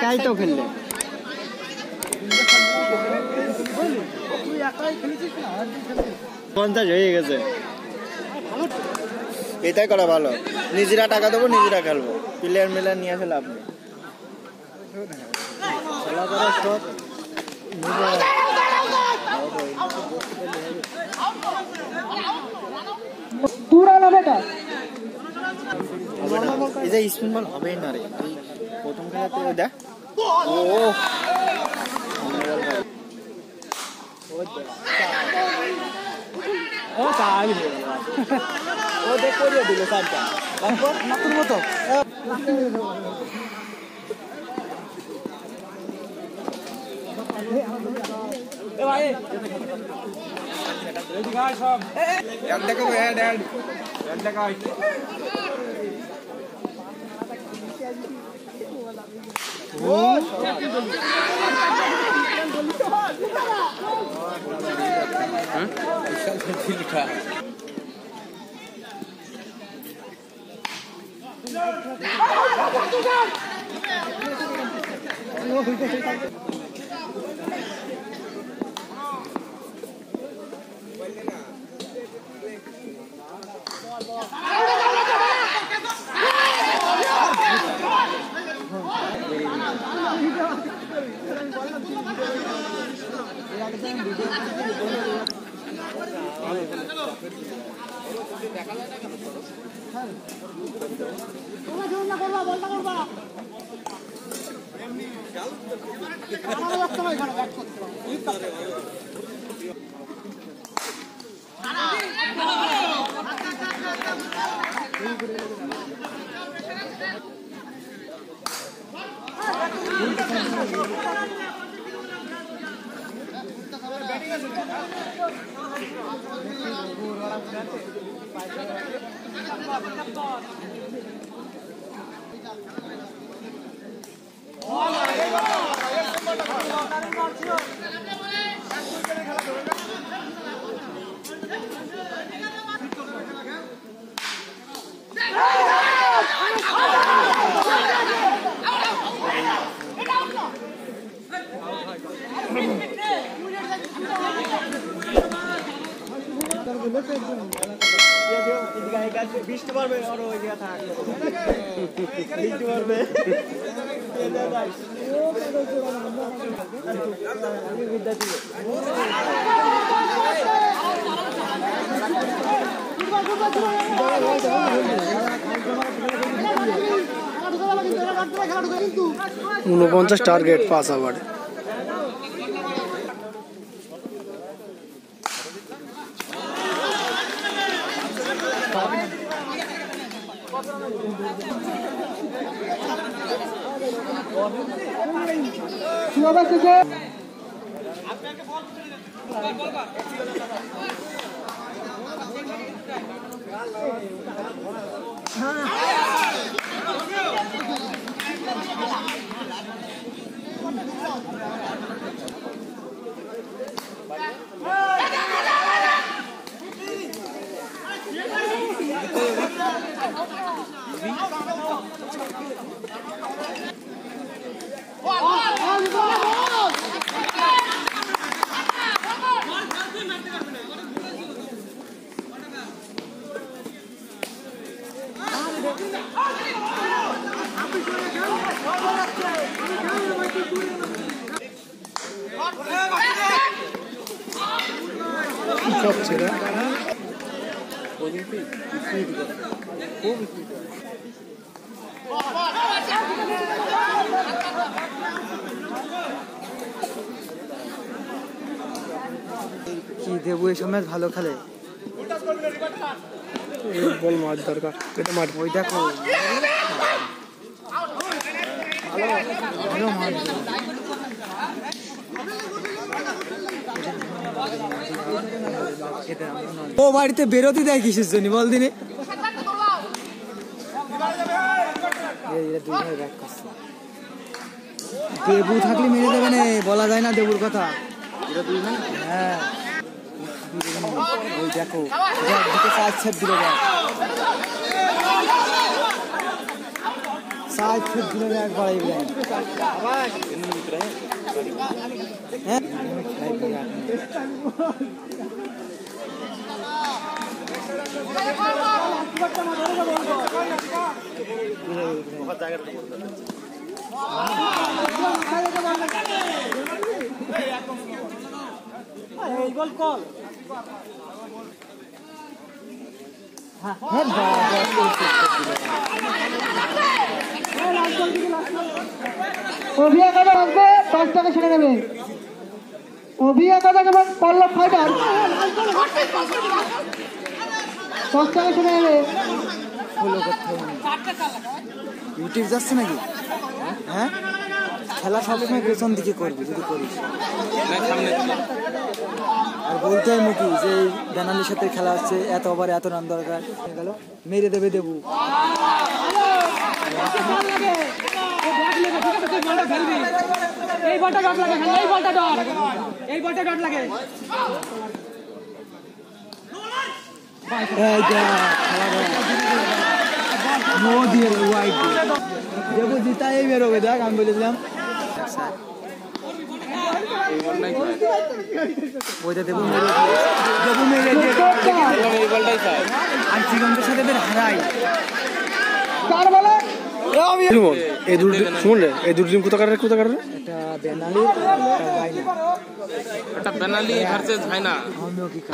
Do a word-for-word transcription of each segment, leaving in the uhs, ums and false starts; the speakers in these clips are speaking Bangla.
একাই তো খেললে পঞ্চাশ হয়ে গেছে এটাই করা ভালো নিজেরা টাকা দেবো নিজেরা খেলবো প্লেয়ার মিলার নিয়ে আসে লাভ নেই খেলা করার সব পুরানো বেটা এই যে স্পিন বল হবে না রে এই প্রথম খেলাতে দেখ ও ও চাই ও দেখ করে দিল চারটা তারপর নতুন মতো এ ভাই রেডি গাইস সব এক দেখো অ্যাড অ্যাড অ্যাড দেখাই ও হ্যাঁ বিশাল দিলটা বৃষ্টি পারবে আর ওই জায়গা থাক বৃষ্টি পারবে ঊনপঞ্চাশ টার্গেট পাঁচ আবার কি দেবো এই সময় ভালো খেলে বল মাছ দরকার এটা মাঠ ওই দেখো ভালো মাছ ও বাড়িতে বেরোতে দেয় কিসের জন্য বল দিনে দেবু থাকলে মেরে দেবে না বলা যায় না দেবুর কথা হ্যাঁ ওই দেখো দিকে চার ছেদ দিল सात फुट दिलों में एक बड़ा इब्राहिम हैं गोल कॉल অভিয়া কথা আসবে দশ টাকা শুনে নেবে অভিয়া কথা কেমন পল্লব ফাইটার দশ টাকা শুনে নেবে ফলো করতে হবে ইউটিউব যাচ্ছে নাকি হ্যাঁ খেলা সবসময় পেছন দিকে করবি যদি করিস আর বলতে হয় মুখি যে বেনালির সাথে খেলা হচ্ছে এত ওভারে এত রান দরকার গেল মেরে দেবে দেবু এই বলটা ডট লাগে এই বলটা ডট এই বলটা ডট লাগে এই যা নো দিয়ে ওয়াইড দেবু জিতা এই বেরোবে দেখ আমি বলেছিলাম ওইটা দেবু মেরে দেবু মেরে আর জীবনটার সাথে বের হারাই কার বলে এই দুটো শুনুন রে এই দুটো টিম কোথাকার কোথাকার একটা বেনালি একটা বাইনা একটা বেনালি ভার্সেস ভাইনা আমিও কি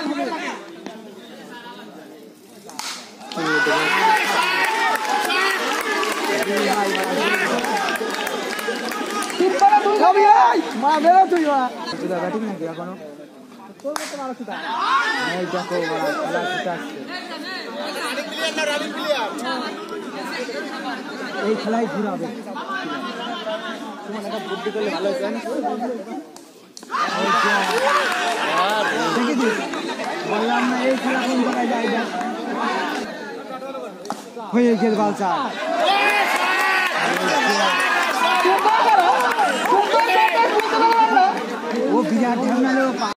মা বেরো তুই মা তুই ব্যাটিং নাকি এখনো এই দেখো খেলা ছুটে আসছে এই খেলায় ঘুরাবে তোমার একটা বুদ্ধি করলে ভালো হতো না দেখেছিস বললাম না এই খেলা কোন জায়গায় যায় দেখ হয়ে গেল বালচা ও বিরাট ঝামেলা